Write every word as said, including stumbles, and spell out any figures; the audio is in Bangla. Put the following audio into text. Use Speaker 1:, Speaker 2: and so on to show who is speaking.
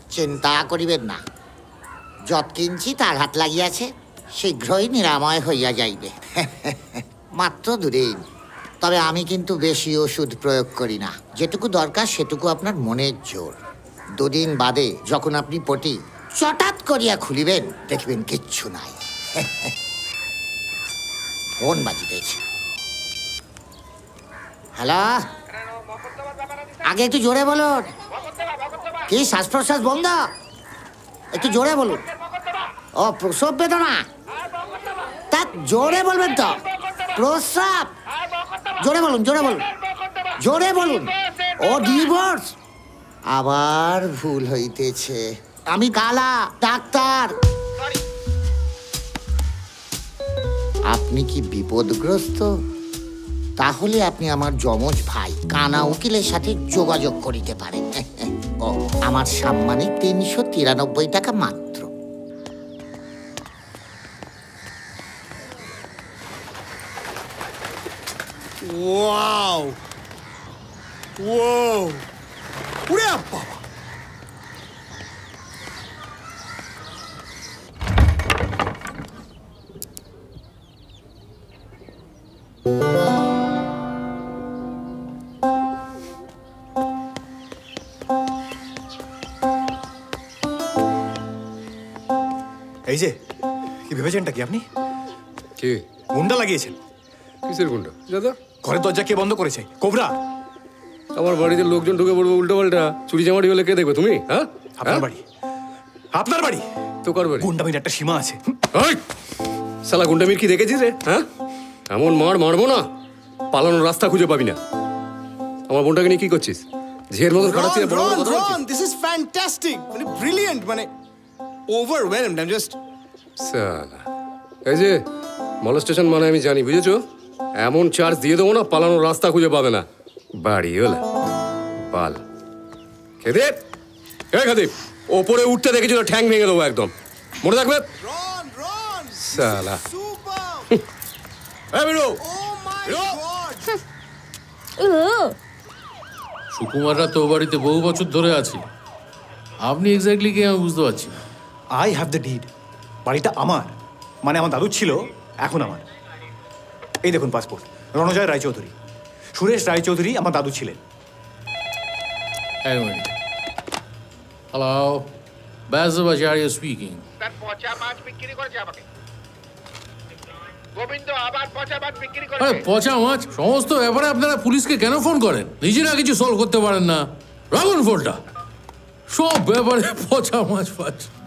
Speaker 1: চিন্তা করিবেন না, যৎ কিঞ্চিৎ আঘাত লাগিয়াছে শীঘ্রই নিরাময় হইয়া যাইবে। মাত্র দুদিন। তবে আমি কিন্তু বেশি ওষুধ প্রয়োগ করি না, যেটুকু দরকার সেটুকু আপনার মনের জোর। দুদিন বাদে যখন আপনি পটি চটাৎ করিয়া খুলিবেন দেখবেন কিচ্ছু নাই। ফোন বাজিতেছে। হ্যালো, আগে একটু জোরে বলুন। কি শ্বাস প্রশ্বাস বন্ধ? একটু জোরে বলুন। ও প্রসব বেদনা, তা জোরে বলবেন তো। প্রস্রাব, জোরে বলুন, জোরে বলুন, জোরে বলুন। ও ডিভোর্স, আবার ভুল হইতেছে। আমি কালা ডাক্তার। আপনি কি বিপদগ্রস্ত? তাহলে আপনি আমার যমজ ভাই কানা উকিলের সাথে যোগাযোগ করিতে পারেন। ও আমার সাম্মানিক তিনশো তিরানব্বই টাকা মাত্র।
Speaker 2: ওয়াও, ওয়াও, ওরে বাবা! এই যে কি ভেবেছেনটা কি আপনি?
Speaker 3: কি
Speaker 2: গুন্ডা লাগিয়েছেন?
Speaker 3: কিসের গুন্ডা দাদা?
Speaker 2: ঘরের দরজা কে বন্ধ করেছে? কোবরা?
Speaker 3: আমার বাড়িতে লোকজন ঢুকে পড়বে উল্টো পাল্টা, চুরি চামারি হলে কে দেখবে? তুমি? হ্যাঁ,
Speaker 2: আপনার বাড়ি, আপনার বাড়ি
Speaker 3: তো কার বাড়ি?
Speaker 2: গুন্ডামির একটা সীমা আছে।
Speaker 3: শালা গুন্ডামির কি দেখেছিস রে? হ্যাঁ, এমন মার মারবো না, পালানোর রাস্তা খুঁজে পাবি না। আমার বোনটাকে নিয়ে কি করছিস? ঝের মতো খাটাচ্ছিস, বড় বড় কথা বলছিস।
Speaker 2: দিস ইজ ফ্যান্টাস্টিক, মানে ব্রিলিয়ান্ট, মানে ওভারওয়েলমড। আই এম জাস্ট
Speaker 3: শালা, এই যে মলেস্টেশন মানে আমি জানি, বুঝেছো? এমন চার্জ দিয়ে দেবো না, পালানোর রাস্তা খুঁজে পাবে না। বাড়ি হলে পাল খেদে খাদীপ, ওপরে উঠতে দেখেছিল ঠ্যাং ভেঙে দেবো একদম, মনে থাকবে। শালা
Speaker 4: সুকুমাররা তো বাড়িতে বহু বছর ধরে আছি, আপনি এক্স্যাক্টলি কে আমি বুঝতে পারছি না।
Speaker 2: I have the deed. বাড়িটা আমার, মানে আমার দাদু ছিল, এখন আমার। এই দেখুন পাসপোর্ট, রণজয় রায়চৌধুরী। সুরেশ রায়চৌধুরী আমার দাদু ছিলেন।
Speaker 4: Hello, Byasbajaria speaking.
Speaker 5: তার পচা মাছ বিক্রি করেছে আমাকে। গোবিন্দ আবার পচা মাছ বিক্রি করেছে।
Speaker 4: আরে পচা মাছ? সমস্ত ব্যাপারে আপনারা পুলিশকে কেন ফোন করেন? নিজেরা কিছু সলভ করতে পারেন না? রাখুন ফোনটা। সব ব্যাপারে পচা মাছ পাচ্ছে।